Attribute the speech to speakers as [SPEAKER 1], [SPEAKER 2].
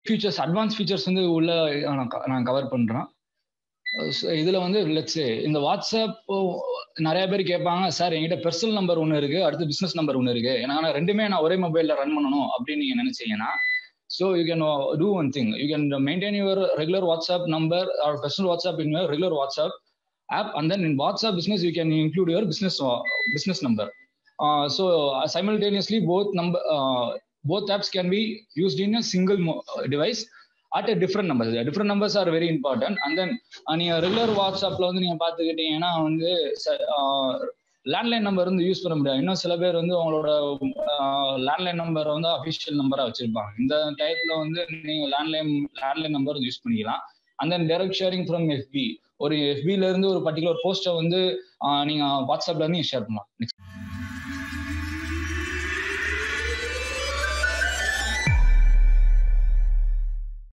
[SPEAKER 1] Features advance features வந்து உள்ள நான் கவர் பண்றேன். இதுல வந்து லெட்ஸ் இந்த வாட்ஸ்அப் நிறைய பேர் கேட்பாங்க, சார் என்கிட்ட பர்சனல் நம்பர் ஒன்று இருக்கு, அடுத்து பிசினஸ் நம்பர் ஒன்று இருக்கு, ஏன்னா ரெண்டுமே நான் ஒரே மொபைல்ல ரன் பண்ணணும் அப்படின்னு நீங்க நினைச்சீங்கன்னா, so you can do one thing. You can maintain your regular WhatsApp number or personal WhatsApp in your regular WhatsApp app, and then in WhatsApp business you can include your business number. So simultaneously both apps can be used in a single device at a different numbers. Different numbers are very important. And then நீங்க regular வாட்ஸ்அப்ல வந்து நீங்க பாத்துக்கிட்டீங்கன்னா வந்து landline number வந்து use பண்ண முடியாது. இன்னும் சில பேர் வந்து அவங்களோட லேண்ட்லைன் நம்பர் வந்து அஃபிஷியல் நம்பரா வச்சிருப்பாங்க. இந்த டைப்ல வந்து நீங்க லேண்ட்லைன் நம்பர் யூஸ் பண்ணிக்கலாம். And then direct sharing from எஃபி, ஒரு எஃபில இருந்து ஒரு பர்டிகுலர் போஸ்ட்டை வந்து நீங்க வாட்ஸ்அப்ல இருந்து ஷேர் பண்ணலாம்.